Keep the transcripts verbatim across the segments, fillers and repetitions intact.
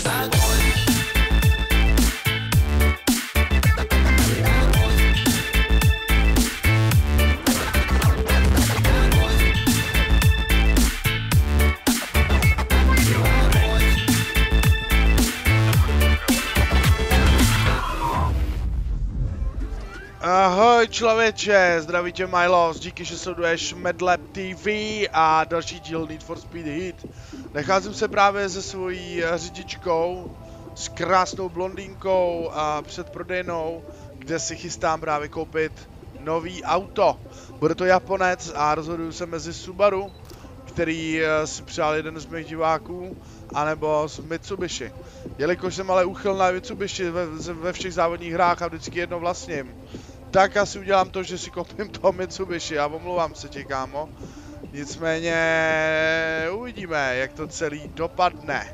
Ahoj člověče, zdraví tě Milos, díky, že sleduješ MadLab T V a další díl Need for Speed Heat. Nacházím se právě se svojí řidičkou, s krásnou blondýnkou a předprodejnou, kde si chystám právě koupit nový auto. Bude to Japonec a rozhoduju se mezi Subaru, který si přál jeden z mých diváků, anebo z Mitsubishi. Jelikož jsem ale úchylná Mitsubishi ve, ve všech závodních hrách a vždycky jedno vlastním, tak asi udělám to, že si koupím to Mitsubishi a omlouvám se tě, kámo. Nicméně uvidíme, jak to celý dopadne.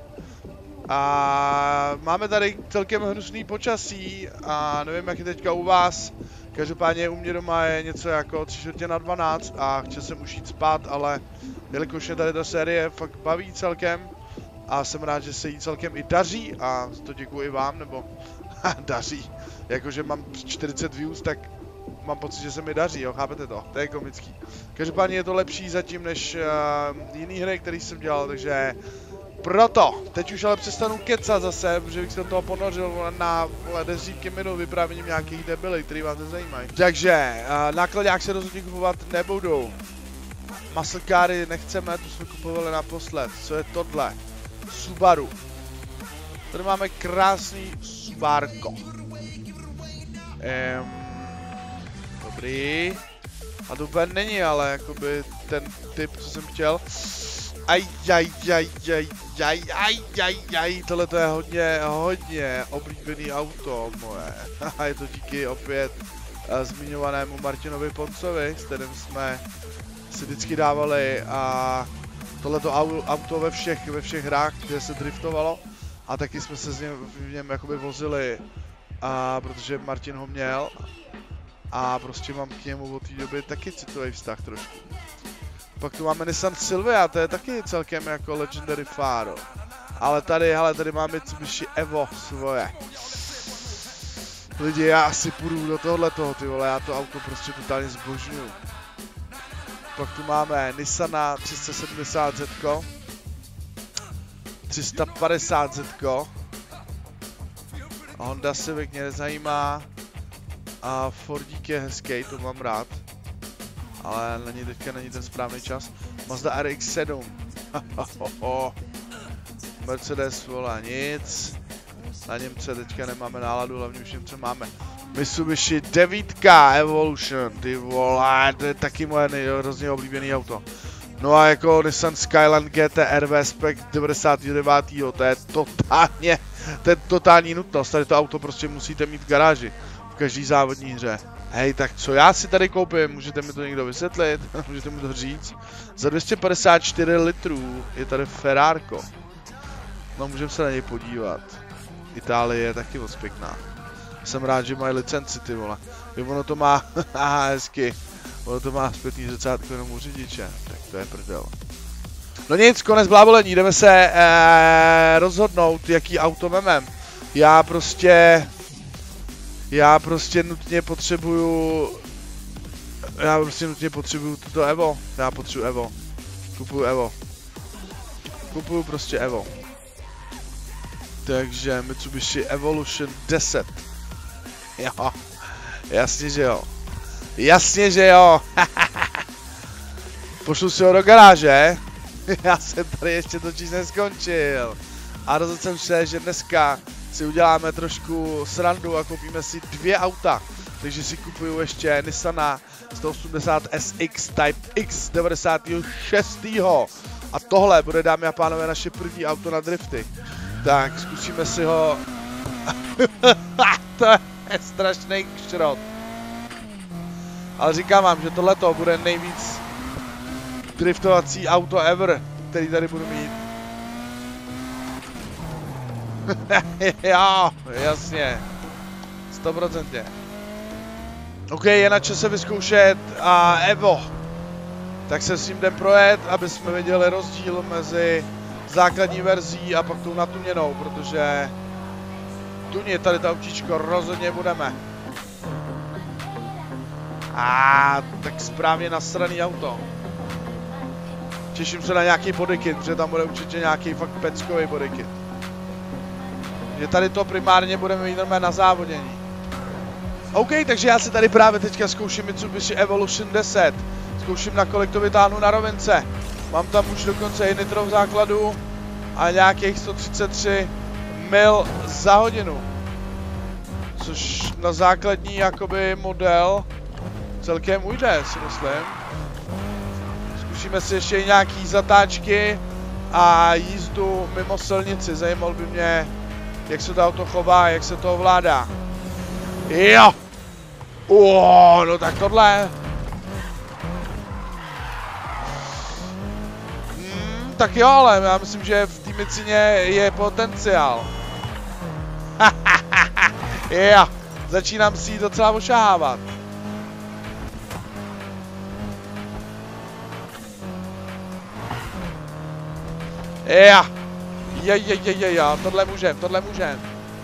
A máme tady celkem hnusný počasí a nevím, jak je teďka u vás. Každopádně u mě doma je něco jako tři čtvrtě na dvanáct a chtěl jsem už jít spát, ale jelikož mě tady ta série fakt baví celkem a jsem rád, že se jí celkem i daří a to děkuji i vám, nebo daří. Jakože mám čtyřicet views, tak mám pocit, že se mi daří, jo, chápete to? To je komický. Každopádně je to lepší zatím než uh, jiný hry, který jsem dělal, takže proto, teď už ale přestanu kecat zase, protože bych se do toho ponořil na desítky minut vyprávěním nějakých debilů, který vás nezajímají. Takže, uh, nákladák se rozhodně kupovat nebudou. Muscle cary nechceme, tu jsme kupovali naposled. Co je tohle? Subaru. Tady máme krásný Subarko. Um, dobrý. A to úplně není, ale jakoby ten typ, co jsem chtěl. Aj, aj, aj, aj, aj, aj, aj, aj, tohle to je hodně, hodně oblíbený auto moje. A je to díky opět uh, zmiňovanému Martinovi Poncovi, s kterým jsme si vždycky dávali a tohleto auto ve všech, ve všech hrách, kde se driftovalo. A taky jsme se z něm, v něm jakoby vozili, a protože Martin ho měl. A prostě mám k němu od té doby taky citový vztah trošku. Pak tu máme Nissan Silvia, to je taky celkem jako legendary faro. Ale tady, hele, tady máme Mitsubishi Evo svoje. Lidi, já asi půjdu do tohletoho, ty vole, já to auto prostě totálně zbožňuju. Pak tu máme Nissana tři sta sedmdesát Z, tři sta padesát Z, Honda Civic mě nezajímá a Fordík je hezký, to mám rád, ale není teďka není ten správný čas. Mazda R X sedm, Mercedes, vole, nic, na Němce teďka nemáme náladu, hlavně už Němce máme. Mitsubishi devět Evolution, ty vole, to je taky moje hrozně oblíbený auto. No a jako Nissan Skyline G T R V Spec devadesát devět, to je totálně, to je totální nutnost, tady to auto prostě musíte mít v garáži, v každý závodní hře. Hej, tak co já si tady koupím, můžete mi to někdo vysvětlit, můžete mi to říct. Za dvě stě padesát čtyři litrů je tady Ferrarko, no můžeme se na něj podívat. Itálie je taky moc pěkná. Jsem rád, že mají licenci, ty vole. Jo, ono to má, aha, hezky. Ono to má zpětný zrcátko jenom u řidiče. Tak to je prdel. No nic, konec blábolení, jdeme se ee, rozhodnout, jaký auto memem. Já prostě... Já prostě nutně potřebuju... Já prostě nutně potřebuju toto Evo. Já potřebuju Evo. Kupuju Evo. Kupuju prostě Evo. Takže Mitsubishi Evolution deset. Jo, jasně, že jo. Jasně, že jo. Pošlu si ho do garáže. Já jsem tady ještě totiž neskončil. A rozhodl jsem se, že dneska si uděláme trošku srandu a koupíme si dvě auta. Takže si kupuju ještě Nissana sto osmdesát S X Type X devadesát šest. A tohle bude, dámy a pánové, naše první auto na drifty. Tak, zkusíme si ho. To je strašný kšrot. Ale říkám vám, že tohleto bude nejvíc driftovací auto ever, který tady budu mít. Jo, jasně. sto procent. OK, je na čase vyzkoušet a Evo. Tak se s ním jdem projet, aby jsme viděli rozdíl mezi základní verzí a pak tou natuněnou, protože tunit tady to autíčko rozhodně budeme. A tak správně nasraný auto. Těším se na nějaký bodykit, protože tam bude určitě nějaký fakt peckový bodykit. Že tady to primárně budeme mít normálně na závodění. OK, takže já si tady právě teďka zkouším Mitsubishi Evolution deset. Zkouším, nakolik to vytáhnu na rovince. Mám tam už dokonce i nitro v základu a nějakých sto třicet tři mil za hodinu. Což na základní jakoby model celkem ujde, si myslím. Zkusíme si ještě nějaký zatáčky a jízdu mimo silnici. Zajímalo by mě, jak se to auto chová, jak se to ovládá. Jo! Uo, no tak tohle. Hmm, tak jo, ale já myslím, že v té Micině je potenciál. Jo, začínám si ji docela ošahávat. Jo, je, je, je, je, je, tohle můžem, tohle můžem.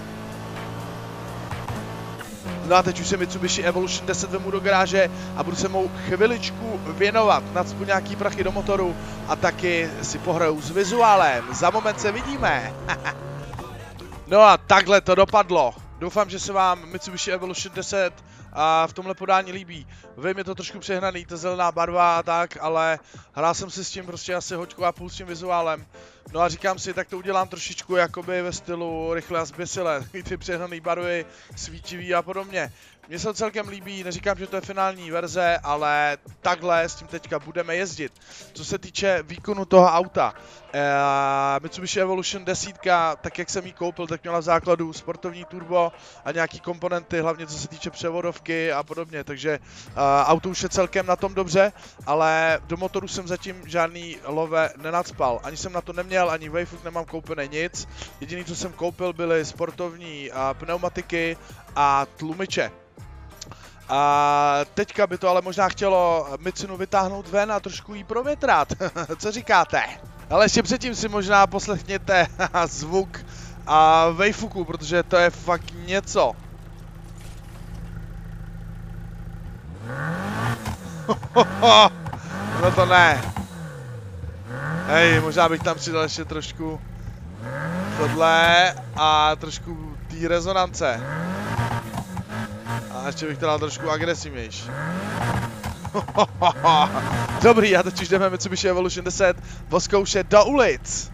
No a teď už se Mitsubishi Evolution deset vemu do garáže a budu se mu chviličku věnovat, nacpu nějaký prachy do motoru a taky si pohraju s vizuálem. Za moment se vidíme. No a takhle to dopadlo. Doufám, že se vám Mitsubishi Evolution deset a v tomhle podání líbí. Vím, je to trošku přehnaný, ta zelená barva a tak, ale hrál jsem si s tím prostě asi hoďku a půl s tím vizuálem. No a říkám si, tak to udělám trošičku jakoby ve stylu rychle a zběsile, ty přehnané barvy, svítivý a podobně. Mně se to celkem líbí, neříkám, že to je finální verze, ale takhle s tím teďka budeme jezdit. Co se týče výkonu toho auta, eh, Mitsubishi Evolution deset, tak jak jsem ji koupil, tak měla v základu sportovní turbo a nějaký komponenty, hlavně co se týče převodovky a podobně, takže eh, auto už je celkem na tom dobře, ale do motoru jsem zatím žádný love nenacpal, ani jsem na to neměl, ani Wayfoot nemám koupené nic, jediný co jsem koupil byly sportovní eh, pneumatiky a tlumiče. A teďka by to ale možná chtělo Micinu vytáhnout ven a trošku jí provětrat. Co říkáte? Ale ještě předtím si možná poslechněte zvuk a Wayfootu, protože to je fakt něco. No to ne. Hej, možná bych tam přidal ještě trošku tohle a trošku té rezonance. A ještě bych to dal trošku agresivnější. Dobrý, a teď už jdeme Mitsubishi Evolution deset voskoušet do ulic.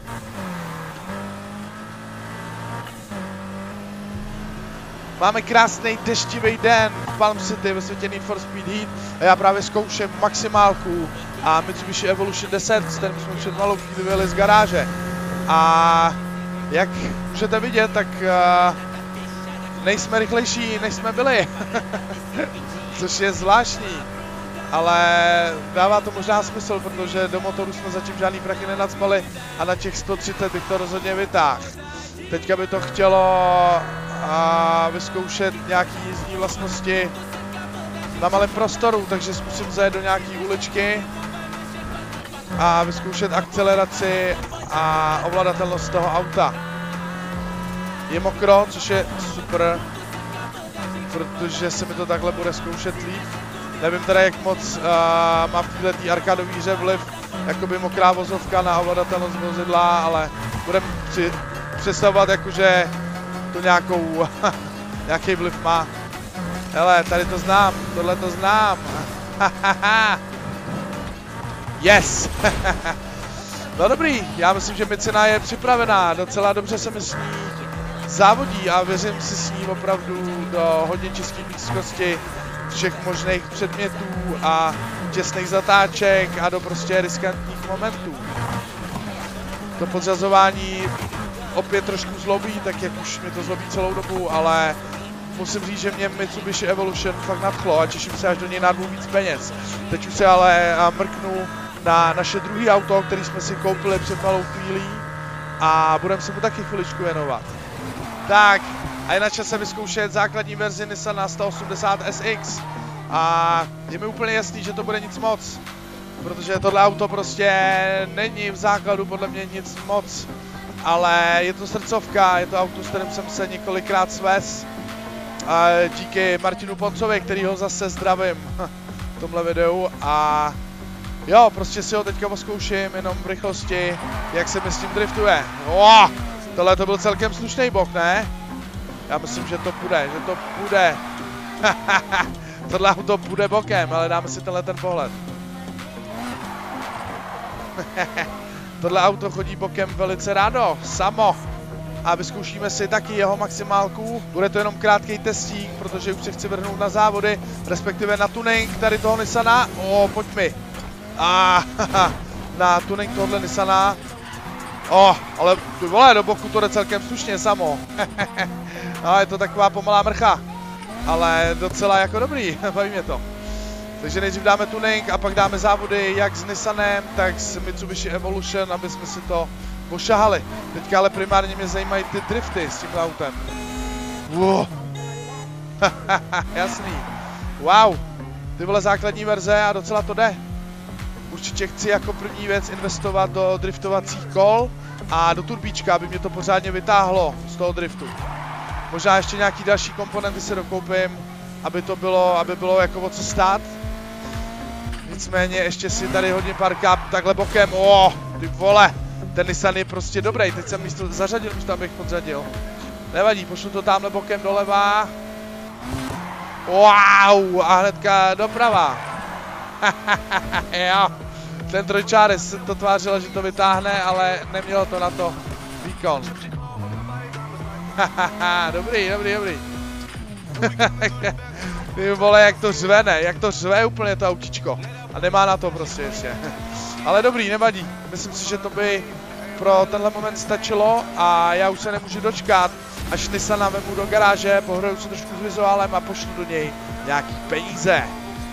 Máme krásný deštivý den v Palm City ve světě Need for Speed Heat a já právě zkouším maximálku a Mitsubishi Evolution deset, s kterým jsme před malou chvíli vyjeli z garáže. A jak můžete vidět, tak uh, nejsme rychlejší, než jsme byli, což je zvláštní, ale dává to možná smysl, protože do motoru jsme zatím žádný prachy nenacpali a na těch sto třicet bych to rozhodně vytáhl. Teďka by to chtělo a vyzkoušet nějaký jízdní vlastnosti na malém prostoru, takže zkusím zajet do nějaký uličky a vyzkoušet akceleraci a ovladatelnost toho auta. Je mokro, což je super, protože se mi to takhle bude zkoušet líp. Nevím teda, jak moc uh, má v této arkádové hře vliv jakoby mokrá vozovka na ovladatelnost vozidla, ale budeme si představovat, jakože to nějakou, nějaký vliv má. Hele, tady to znám, tohle to znám. Yes! No dobrý, já myslím, že Micina je připravená, docela dobře se mi s ní závodí a věřím si s ní opravdu do hodně české blízkosti všech možných předmětů a těsných zatáček a do prostě riskantních momentů. To podřazování opět trošku zlobí, tak jak už mě to zlobí celou dobu, ale musím říct, že mě Mitsubishi Evolution fakt nadchlo a těším se, až do něj narvu víc peněz. Teď už se ale mrknu na naše druhé auto, který jsme si koupili před malou chvílí a budeme se mu taky chviličku věnovat. Tak, a je na čase vyzkoušet základní verzi Nissan sto osmdesát S X a je mi úplně jasný, že to bude nic moc. protože tohle auto prostě není v základu podle mě nic moc, ale je to srdcovka, je to auto, s kterým jsem se několikrát svez. A díky Martinu Poncovi, který ho zase zdravím v tomhle videu a jo, prostě si ho teďka oskouším jenom v rychlosti, jak se mi s tím driftuje. Oh, tohle to byl celkem slušný bok, ne? Já myslím, že to půjde, že to půjde. Tohle auto půjde bokem, ale dáme si tenhle ten pohled. Tohle auto chodí bokem velice rádo, samo. A vyzkoušíme si taky jeho maximálku. Bude to jenom krátký testík, protože už se chci vrhnout na závody, respektive na tuning tady toho Nissana. O, pojď mi. A na tuning tohle Nissana. O, ale ty vole, do boku to jde celkem slušně samo. A je to taková pomalá mrcha. Ale docela jako dobrý, baví mě to. Takže nejdřív dáme tuning a pak dáme závody jak s Nissanem, tak s Mitsubishi Evolution, aby jsme si to pošahali. Teďka ale primárně mě zajímají ty drifty s tímhle autem. Wow. Jasný. Wow. Ty vole základní verze a docela to jde. Určitě chci jako první věc investovat do driftovacích kol a do turbíčka, aby mě to pořádně vytáhlo z toho driftu. Možná ještě nějaký další komponenty si dokoupím, aby to bylo, aby bylo jako o co stát. Nicméně ještě si tady hodně pár káp takhle bokem. Oh, ty vole, ten Nissan je prostě dobrý. Teď jsem místo zařadil, místo abych podřadil. Nevadí, pošlu to tamhle bokem doleva. Wow, a hnedka doprava. Jo, ten trojčáry se to tvářilo, že to vytáhne, ale nemělo to na to výkon. Dobrý, dobrý, dobrý. Ty vole, jak to řve, ne? Jak to řve úplně to autičko. A nemá na to prostě ještě. Ale dobrý, nevadí. Myslím si, že to by pro tenhle moment stačilo a já už se nemůžu dočkat, až Nissana vemu do garáže, pohraju se trošku s vizuálem a pošlu do něj nějaký peníze.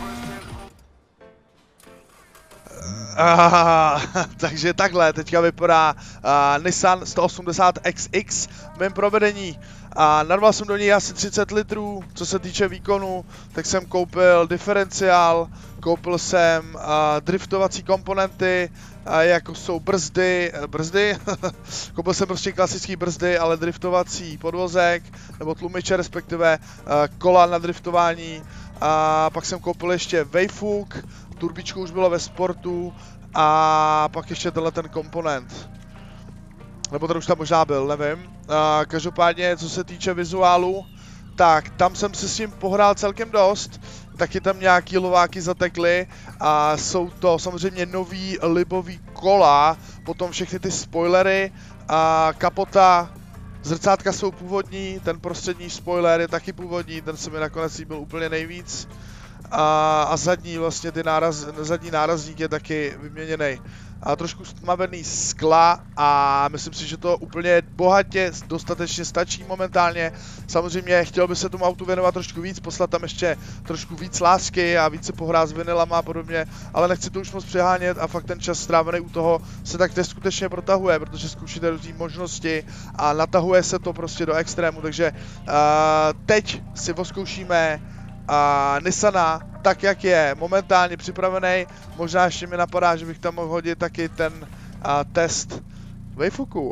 Uh, takže takhle teďka vypadá uh, Nissan sto osmdesát X X v mém provedení. A narval jsem do něj asi třicet litrů, co se týče výkonu, tak jsem koupil diferenciál, koupil jsem uh, driftovací komponenty, uh, jako jsou brzdy, uh, brzdy, koupil jsem prostě klasický brzdy, ale driftovací podvozek, nebo tlumiče respektive, uh, kola na driftování, a pak jsem koupil ještě Wayfook, turbičku už bylo ve sportu a pak ještě tenhle ten komponent. Nebo ten už tam možná byl, nevím. Uh, každopádně, co se týče vizuálu, tak tam jsem si s tím pohrál celkem dost. Taky tam nějaký lováky zatekly a jsou to samozřejmě nový libový kola, potom všechny ty spoilery a kapota. Zrcátka jsou původní, ten prostřední spoiler je taky původní, ten se mi nakonec líbil úplně nejvíc. A, a zadní vlastně ty náraz, zadní nárazník je taky vyměněný. A trošku stmavený skla a myslím si, že to úplně bohatě dostatečně stačí momentálně. Samozřejmě chtěl by se tomu autu věnovat trošku víc, poslat tam ještě trošku víc lásky a více pohrát s vinylama a podobně, ale nechci to už moc přehánět a fakt ten čas strávený u toho se tak neskutečně protahuje, protože zkoušíte různé možnosti a natahuje se to prostě do extrému, takže uh, teď si odzkoušíme a Nissana, tak jak je momentálně připravený, možná ještě mi napadá, že bych tam mohl hodit taky ten a, test Wayfooku.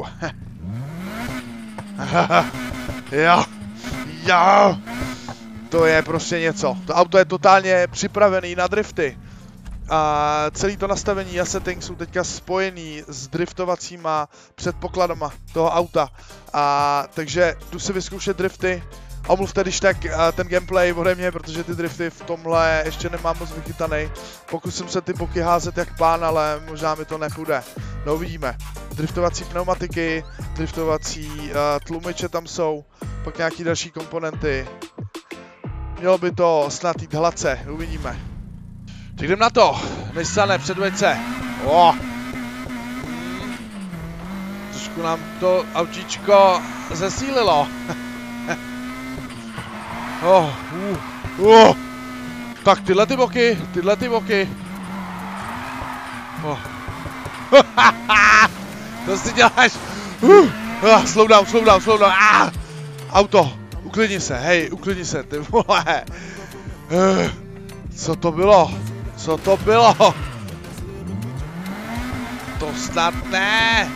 Jo, jo, to je prostě něco. To auto je totálně připravený na drifty. A celý to nastavení a setting jsou teďka spojený s driftovacíma předpokladama toho auta. A takže jdu si vyzkoušet drifty. Omluvte když tak ten gameplay ode mě, protože ty drifty v tomhle ještě nemám moc vychytaný. Pokusím se ty boky házet jak pán, ale možná mi to nepůjde. No uvidíme. Driftovací pneumatiky, driftovací uh, tlumiče tam jsou, pak nějaký další komponenty. Mělo by to snad jít hladce, uvidíme. Tak jdem na to, Nissane, předveďce. Oh. Hmm. Trošku nám to autíčko zesílilo. Oh, uh, uh. Tak tyhle ty boky, tyhle ty boky. Oh. To si děláš. Uh. Uh, slow down, slow down, slow down. Ah. Auto, uklidni se, hej, uklidni se, ty vole. Uh. Co to bylo? Co to bylo? To snad ne.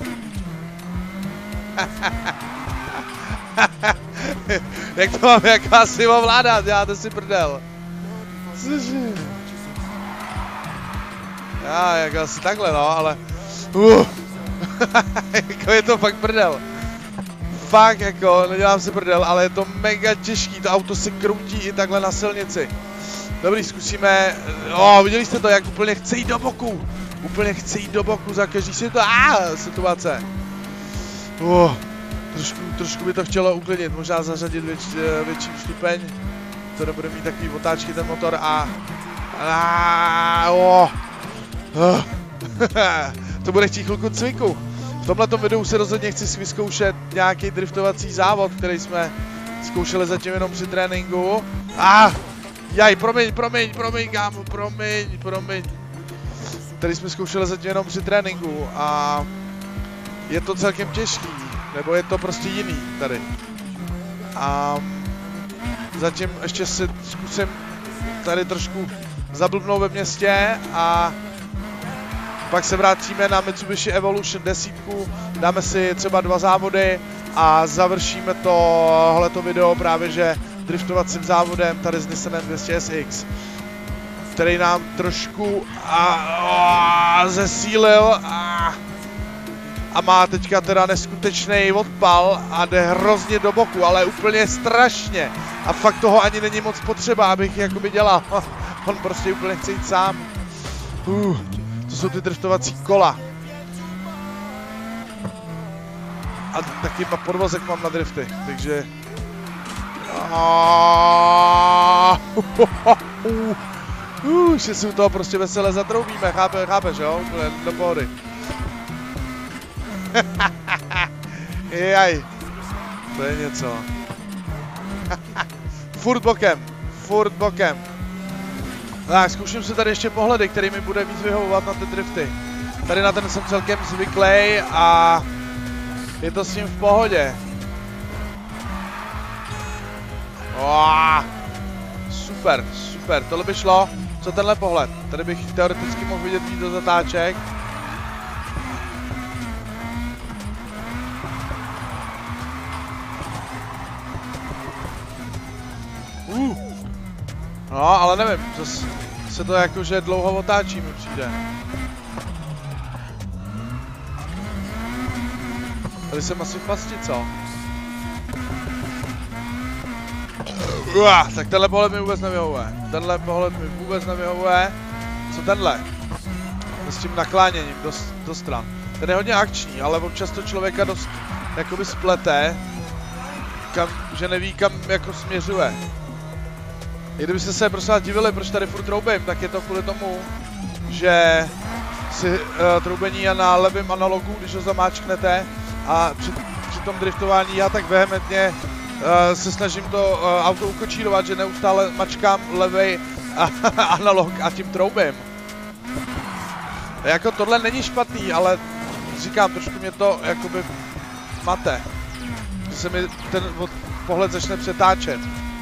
Jak to mám jak asi ovládat, děláte si prdel. Cože? Já, jak asi takhle no, ale... Uh. Jako je to fakt prdel. Fakt jako, nedělám si prdel, ale je to mega těžký, to auto se kroutí i takhle na silnici. Dobrý, zkusíme, oh, viděli jste to, jak úplně chce jít do boku. Úplně chce jít do boku za každý si to, ah, situace. Uh, trošku, trošku by to chtělo uklidnit, možná zařadit věč, větší stupeň. To nebude mít takový otáčky ten motor a... a oh. Uh. To bude chtít chvilku cviku. V tomhletom videu se rozhodně chci vyzkoušet nějaký driftovací závod, který jsme zkoušeli zatím jenom při tréninku. Ah, jaj, promiň, promiň, promiň, kámo, promiň, promiň. Který jsme zkoušeli zatím jenom při tréninku a je to celkem těžký, nebo je to prostě jiný tady. A zatím ještě si zkusím tady trošku zablbnout ve městě a pak se vrátíme na Mitsubishi Evolution deset, dáme si třeba dva závody a završíme tohleto video právě že driftovacím závodem tady s Nissanem dvě stě S X, který nám trošku a, a, zesílil a, a má teďka teda neskutečný odpal a jde hrozně do boku, ale úplně strašně a fakt toho ani není moc potřeba, abych jakoby dělal, on prostě úplně chce jít sám. Uh. To jsou ty driftovací kola. A taky podvozek mám na drifty, takže... Uh, že si u toho prostě vesele zatroubíme, chápe, chápeš jo? Do pohody. Jaj, to je něco. Furt bokem, furt bokem. Tak, zkouším se tady ještě pohledy, který mi bude víc vyhovovat na ty drifty. Tady na ten jsem celkem zvyklý a je to s ním v pohodě. Oh, super, super, tohle by šlo. Co tenhle pohled? Tady bych teoreticky mohl vidět víc do zatáček. Uh. No, ale nevím, zase se to jakože dlouho otáčí mi přijde. Tady jsem asi v pasti, co? Uah, tak tenhle pohled mi vůbec nevyhovuje. Tenhle pohled mi vůbec nevyhovuje. Co tenhle? S tím nakláněním do, do stran. Ten je hodně akční, ale občas to člověka dost jakoby splete. Kam, že neví kam jako směřuje. I kdybyste se prostě divili, proč tady furt troubím, tak je to kvůli tomu, že si uh, troubení je na levém analogu, když ho zamáčknete a při, při tom driftování já tak vehementně uh, se snažím to uh, auto ukočírovat, že neustále mačkám levej analog a tím troubím. Jako tohle není špatný, ale říkám, trošku mě to jakoby mate, že se mi ten pohled začne přetáčet.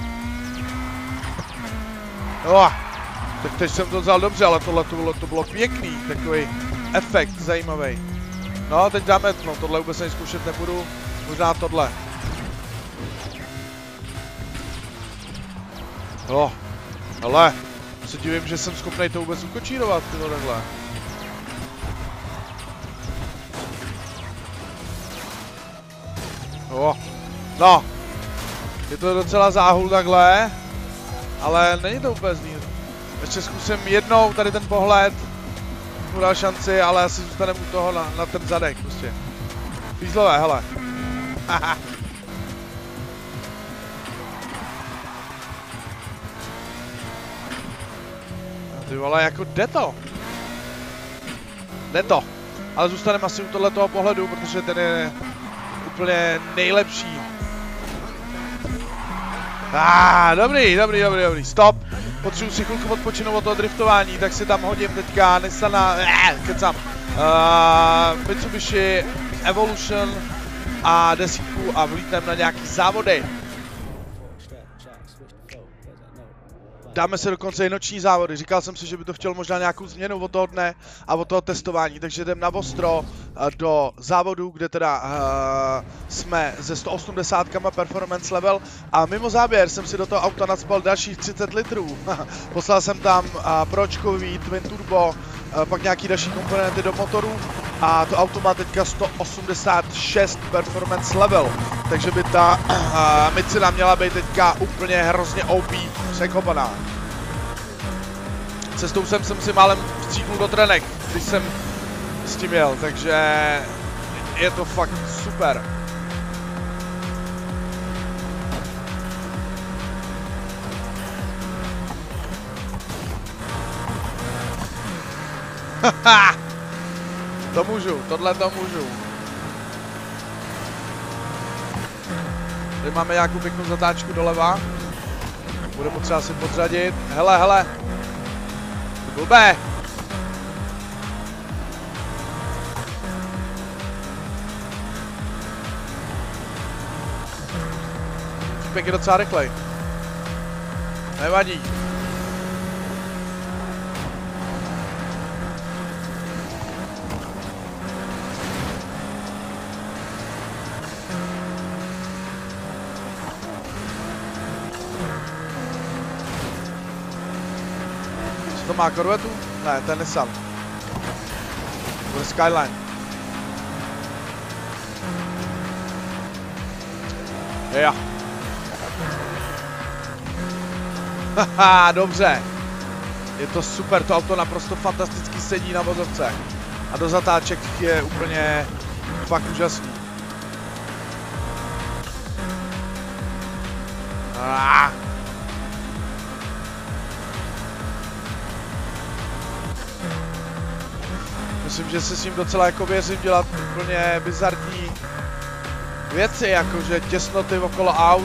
Oh, tak teď jsem to vzal dobře, ale tohle to bylo, to bylo pěkný, takový efekt zajímavý. No, teď dáme, no tohle vůbec ani zkoušet nebudu, možná tohle. No, ale se divím, že jsem schopný to vůbec ukočírovat, tyhle takhle. Oh, no, je to docela záhul takhle. Ale není to úplně zlý. Ještě zkusím jednou tady ten pohled. Mu dal šanci, ale asi zůstaneme u toho na, na ten zadek prostě. Fízlové, hele. Haha. Ty vole, jako jde to. Jde to. Ale zůstaneme asi u tohletoho pohledu, protože ten je úplně nejlepší. Ah, dobrý, dobrý, dobrý, dobrý, stop. Potřebuji si chvilku odpočinout od toho driftování, tak si tam hodím teďka Nissana, eh, kecam. Uh, Mitsubishi Evolution a desítku a vlítnem na nějaký závody. dáme se dokonce i noční závody. Říkal jsem si, že by to chtělo možná nějakou změnu od toho dne a od toho testování, takže jdem na ostro do závodu, kde teda uh, jsme ze sto osmdesát performance level a mimo záběr jsem si do toho auta nacpal dalších třicet litrů. Poslal jsem tam uh, pročkový twin turbo, uh, pak nějaký další komponenty do motoru a to auto má teďka sto osmdesát šest performance level, takže by ta uh, Micina měla být teďka úplně hrozně O P překopaná. Cestou jsem, jsem si málem stříknul do trenek, když jsem s tím jel, takže je to fakt super. Haha! To můžu, tohle to můžu. Tady máme nějakou pěknou zatáčku doleva. Bude potřeba si podřadit. Hele, hele. Blbé. Týpek je docela rychlej. Nevadí. To má Corvettu? Ne, to je Nissan. To je Skyline. Jo. Haha, dobře. Je to super, to auto naprosto fantasticky sedí na vozovce. A do zatáček je úplně fakt úžasný. Ah. Myslím, že se s ním docela jako věřím dělat úplně bizarní věci, jakože těsnoty okolo aut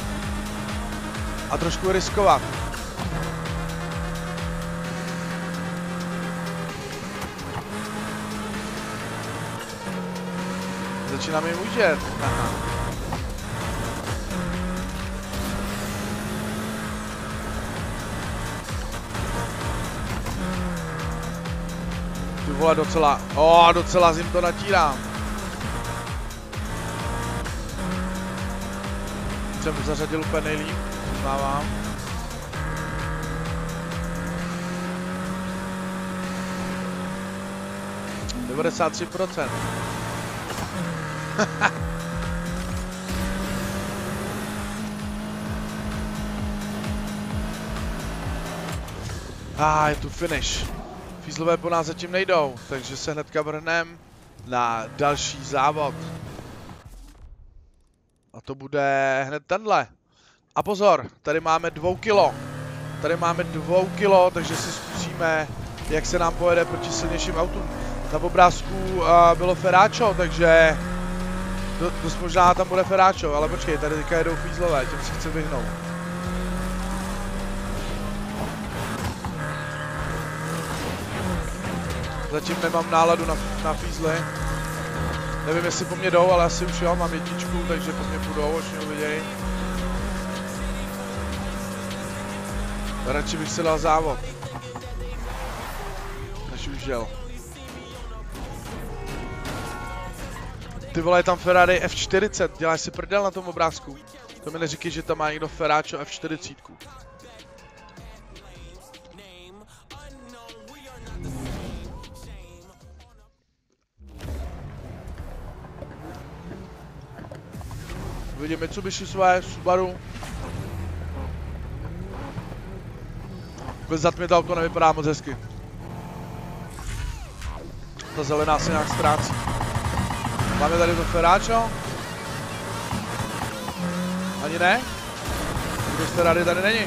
a trošku riskovat. Začínám jim užít. Aha. Ty vole, docela, o, docela zim to natírám. Jsem zařadil úplně nejlíp, přiznávám. devadesát tři procent. A ah, je tu finish. Fízlové po nás zatím nejdou, takže se hnedka vrhnem na další závod. A to bude hned tenhle. A pozor, tady máme dvou kilo. Tady máme dvou kilo, takže si zkusíme, jak se nám pojede proti silnějším autům. Na obrázku uh, bylo Feráčo, takže do, dost možná tam bude Feráčo, ale počkej, tady teďka jedou fízlové, těm se chci vyhnout. Zatím nemám náladu na, na fízly. Nevím, jestli po mně jdou, ale asi už jo, mám jedničku, takže po mně půjdou, až mě uvidějí. Radši bych si dal závod. Než už jel. Ty vole, je tam Ferrari F čtyřicet, děláš si prdel na tom obrázku. To mi neříkej, že tam má někdo Feráčo F čtyřicet. Vidím Mitsubishi své, Subaru. Bez zatmě to auto nevypadá moc hezky. Ta zelená se nějak ztrácí. Máme tady to Feráčo. Ani ne? Kdo z Ferrari tady není?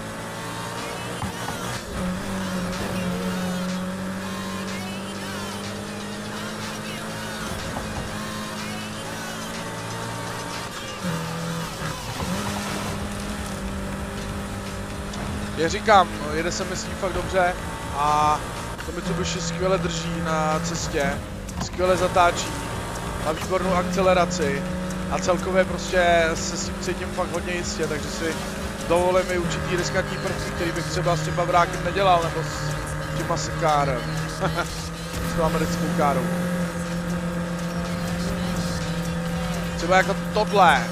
Já říkám, jede se mi s ním fakt dobře a to Mitsubishi skvěle drží na cestě, skvěle zatáčí, má výbornou akceleraci a celkově prostě se s tím cítím fakt hodně jistě, takže si dovolí mi určitý riskantní prvky, který bych třeba s tím bavrákem nedělal, nebo s tím asi kárem. S tou americkou károu. Třeba jako tohle.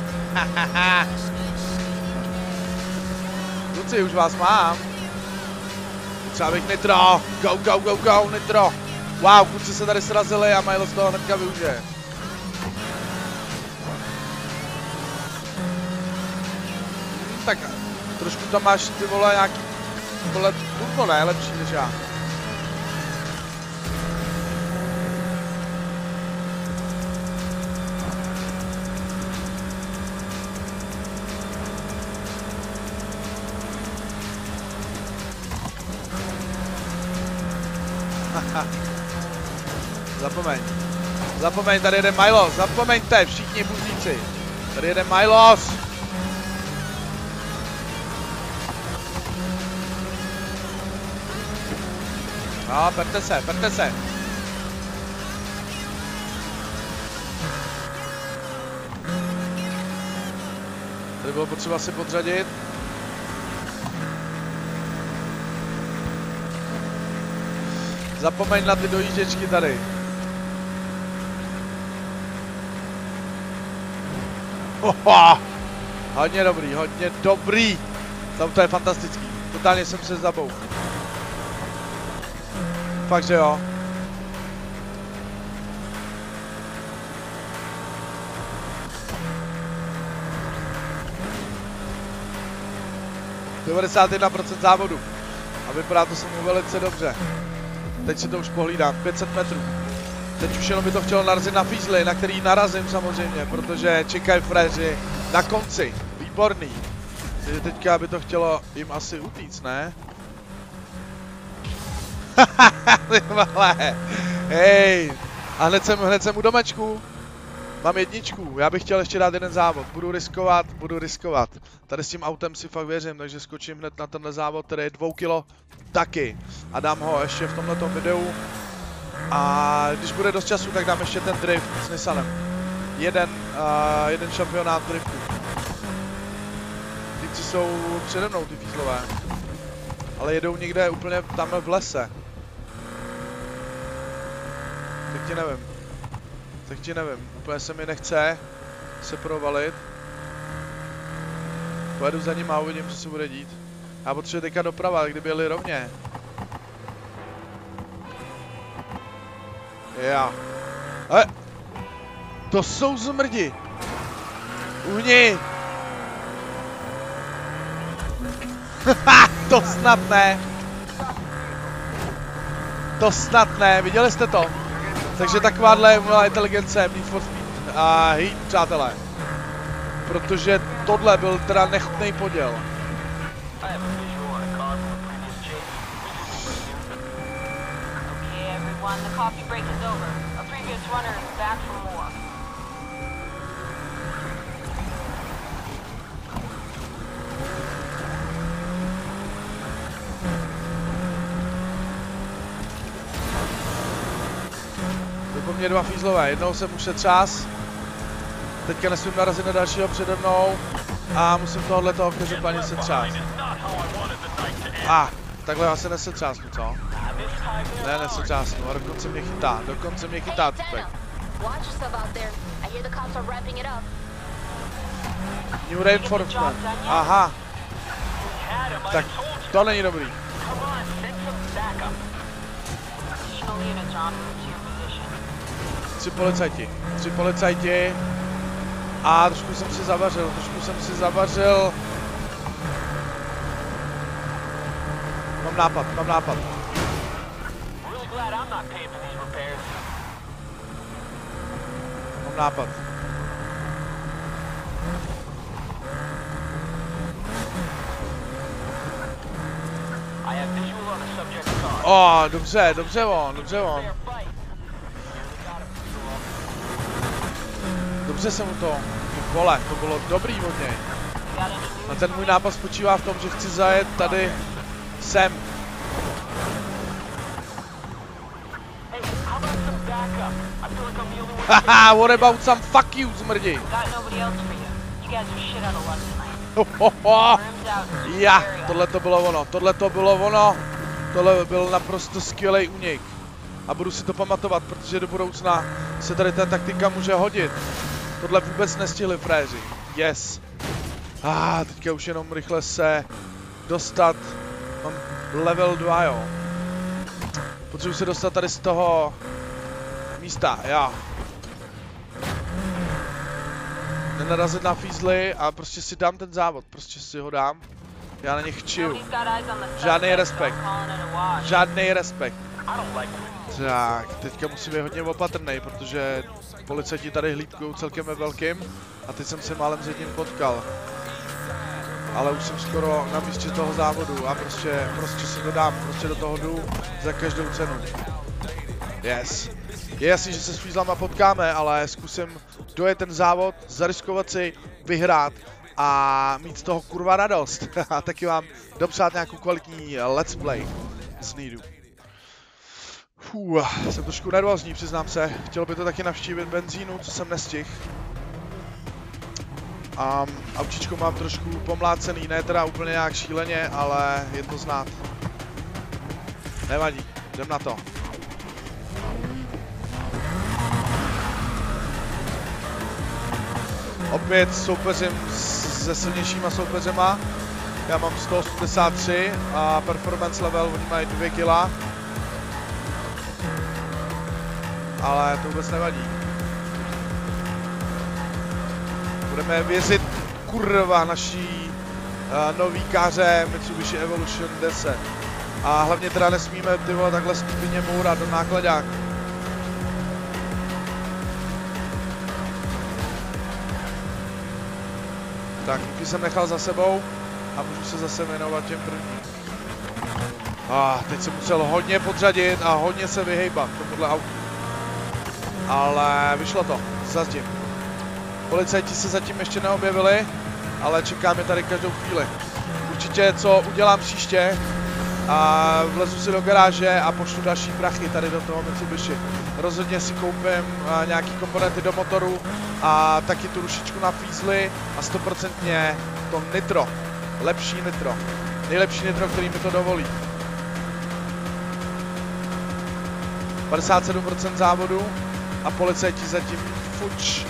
Kluci, už vás mám. Třeba bych nitro. Go, go, go, go, nitro. Wow, kluci se tady srazili a Milo z toho hnedka využije. Tak trošku tam máš ty vole nějaký vole turbo, ne? Lepší než já. Zapomeň. Zapomeň, tady jede Milos. Zapomeňte, všichni buzíci. Tady jede Milos. No, perte se, perte se. Tady bylo potřeba si podřadit. Zapomeň na ty dojížděčky tady. Oha! Hodně dobrý, hodně dobrý. Tam to je fantastický. Totálně jsem se zabouchl. Fakt, že jo. devadesát jedna procent závodu. A vypadá to se mu velice dobře. Teď si to už pohlídám. pět set metrů. Teď už jenom by to chtělo narazit na fízly, na který narazím samozřejmě, protože čekají fréři na konci. Výborný. Takže teďka by to chtělo jim asi utíct, ne? Hej, a hned jsem, hned jsem u domečku. Mám jedničku, já bych chtěl ještě dát jeden závod. Budu riskovat, budu riskovat. Tady s tím autem si fakt věřím, takže skočím hned na tenhle závod, který je dvou kilo taky. A dám ho ještě v tomhletom videu. A když bude dost času, tak dám ještě ten drift s Nissanem. Jeden, uh, jeden šampionát driftu. Tyci jsou přede mnou, ty fízlové. Ale jedou někde úplně tam v lese. Tak ti nevím. Tak ti nevím. Úplně se mi nechce se provalit. Pojedu za ním a uvidím, co se bude dít. Já potřebuji teďka doprava, kdyby jeli rovně. Já. Ale to jsou zmrdi. Uhni. To snad ne. To snad ne, viděli jste to? Takže takováhle umělá inteligence Need for Speed a hej, přátelé. Protože tohle byl teda nechutný poděl. Po mně dva fízlové, jednou jsem už se třás, teďka nesmím narazit na dalšího přede mnou a musím tohle toho každopádně se třást. A, ah, takhle já se nesetřásnu, co? Ne, nesetřásnu, a dokonce mě chytá, dokonce mě chytá typek. New reinforcement, aha. Tak to není dobrý. Tři policajti, tři policajti a trošku jsem si zavařil, trošku jsem si zavařil. Mám nápad, mám nápad. Mám nápad. O, oh, dobře, dobře on, dobře on. Dobře jsem mu to, ty vole, to bylo dobrý od něj. A ten můj nápad spočívá v tom, že chci zajet tady sem. Haha, what about some fuck you, zmrdi? Ja, tohle to bylo ono, tohle to bylo ono. Tohle byl naprosto skvělý únik. A budu si to pamatovat, protože do budoucna se tady ta taktika může hodit. Tohle vůbec nestihli fréři. Yes. Ah, teďka už jenom rychle se dostat. Mám level dva, jo. Potřebuji se dostat tady z toho místa, já. Nenarazit na fízly a prostě si dám ten závod, prostě si ho dám. Já na ně chčiju. Žádný respekt. Žádný respekt. Tak, teďka musím být hodně opatrný, protože policajti tady hlídkují celkem ve velkým a teď jsem se málem s jedním potkal. Ale už jsem skoro na místě toho závodu a prostě, prostě si to dám, prostě do toho jdu za každou cenu. Yes. Je jasný, že se s fízlama potkáme, ale zkusím dojet ten závod, zariskovat si, vyhrát a mít z toho kurva radost. A taky vám dopřát nějakou kvalitní let's play z Needu. Fuh, jsem trošku nervózní, přiznám se. Chtělo by to taky navštívit benzínu, co jsem nestihl. Um, autíčko mám trošku pomlácený, ne teda úplně nějak šíleně, ale je to znát. Nevadí, jdem na to. Opět soupeřím se silnějšíma soupeřema. Já mám sto osmdesát tři a performance level, oni mají dvě kila. Ale to vůbec nevadí. Budeme věřit, kurva, naší uh, nový káře Mitsubishi Evolution deset. A hlavně teda nesmíme, ty vole, takhle stupidně mourat do náklaďáku. Tak, díky jsem nechal za sebou a můžu se zase věnovat těm prvním. A ah, teď jsem musel hodně podřadit a hodně se vyhejbat tomuhle autu. Ale vyšlo to, zazdím. Policajti se zatím ještě neobjevili, ale čekáme tady každou chvíli. Určitě co udělám příště, a vlezu si do garáže a pošlu další prachy tady do toho Mitsubishi. Rozhodně si koupím a, nějaký komponenty do motoru a taky tu rušičku na fízly a stoprocentně to nitro. Lepší nitro. Nejlepší nitro, který mi to dovolí. padesát sedm procent závodu a policajti zatím fuč.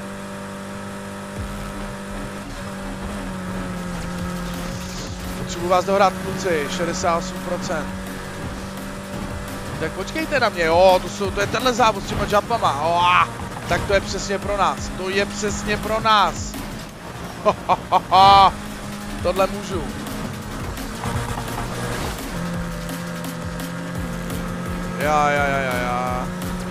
Potřebuji vás dohrát, kluci, šedesát osm procent. Tak počkejte na mě, jo, to, jsou, to je tenhle závod s těma jumpama, oh, tak to je přesně pro nás, to je přesně pro nás. Ho, ho, ho, ho. Tohle můžu. Já, já, já, já, já.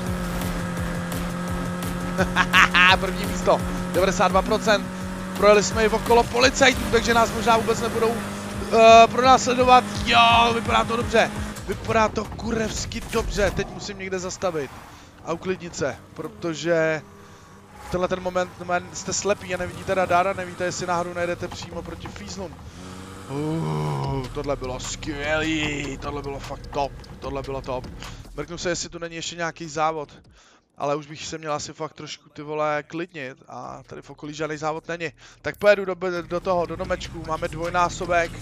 První místo, devadesát dva procent. Projeli jsme i okolo policajtů, takže nás možná vůbec nebudou uh, pronásledovat. Jo, vypadá to dobře. Vypadá to kurevsky dobře. Teď musím někde zastavit a uklidnit se, protože v tenhle ten moment jste slepí a nevidíte radara, nevíte, jestli náhodou nejdete přímo proti fízlům. Uh, tohle bylo skvělý, tohle bylo fakt top, tohle bylo top. Mrknu se, jestli tu není ještě nějaký závod. Ale už bych se měl asi fakt trošku, ty vole, klidnit a tady v okolí žádný závod není. Tak pojedu do, do toho, do domečku, máme dvojnásobek.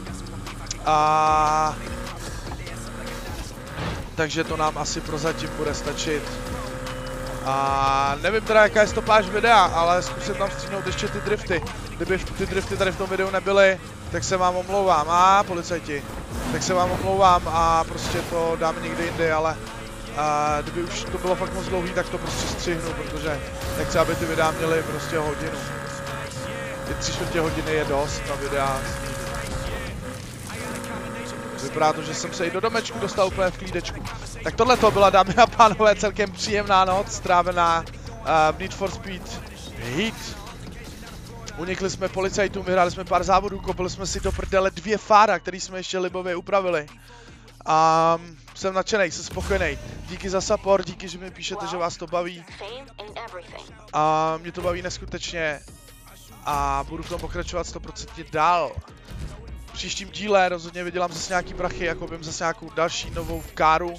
A... takže to nám asi prozatím bude stačit. A nevím teda, jaká je stopáž videa, ale zkusím tam stříhnout ještě ty drifty. Kdyby ty drifty tady v tom videu nebyly, tak se vám omlouvám. A policajti, tak se vám omlouvám a prostě to dáme někdy jindy, ale... a kdyby už to bylo fakt moc dlouhý, tak to prostě střihnu, protože nechci, aby ty videa měly prostě hodinu. Ty tři čtvrtě hodiny je dost na videa. Vypadá to, že jsem se i do domečku dostal úplně v klídečku. Tak tohle to byla, dámy a pánové, celkem příjemná noc, strávená uh, v Need for Speed Heat. Unikli jsme policajtům, vyhráli jsme pár závodů, koupili jsme si do prdele dvě fára, který jsme ještě libově upravili. A um, jsem nadšenej, jsem spokojený. Díky za support, díky, že mi píšete, že vás to baví. A mě to baví neskutečně. A budu v tom pokračovat sto procent dál. V příštím díle rozhodně vydělám zase nějaký prachy, jako bym zase nějakou další novou káru.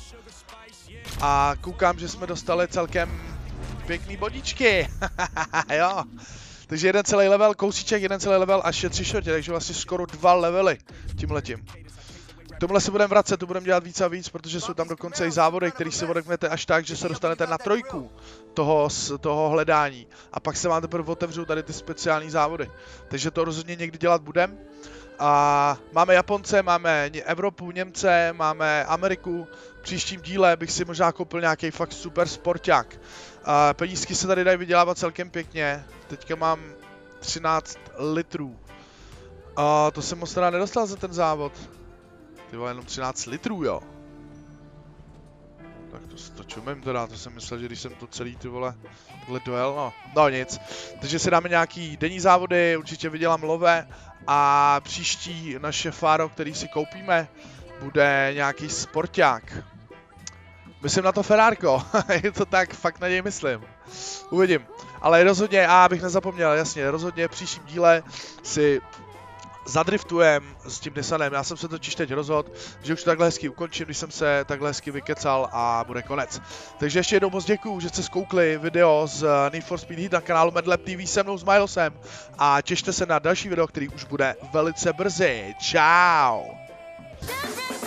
A koukám, že jsme dostali celkem pěkný bodíčky. Jo. Takže jeden celý level, kousíček, jeden celý level až je tři čtvrtě, takže vlastně skoro dva levely tímhletím. K tomuhle se budeme vracet, to budeme dělat víc a víc, protože jsou tam dokonce i závody, který si odeknete až tak, že se dostanete na trojku toho, toho hledání. A pak se vám teprve otevřou tady ty speciální závody. Takže to rozhodně někdy dělat budeme. A máme Japonce, máme Evropu, Němce, máme Ameriku. V příštím díle bych si možná koupil nějaký fakt super sporták. A penízky se tady dají vydělávat celkem pěkně. Teďka mám třináct litrů. A to jsem moc teda nedostal za ten závod. Ty vole, jenom třináct litrů, jo. Tak to, to čumím teda, to jsem myslel, že když jsem to celý, ty vole, tohle dojel, no, no nic. Takže si dáme nějaký denní závody, určitě vydělám love a příští naše fáro, který si koupíme, bude nějaký sporták. Myslím na to Ferrárko, je to tak, fakt na něj myslím. Uvidím, ale rozhodně, a abych nezapomněl, jasně, rozhodně v příštím díle si zadriftujem s tím Nissanem. Já jsem se totiž teď rozhodl, že už to takhle hezky ukončím, když jsem se takhle hezky vykecal a bude konec. Takže ještě jednou moc děkuju, že jste zkoukli video z Need for Speed Heat na kanálu MadLab T V se mnou s Milosem a těšte se na další video, který už bude velice brzy. Čau!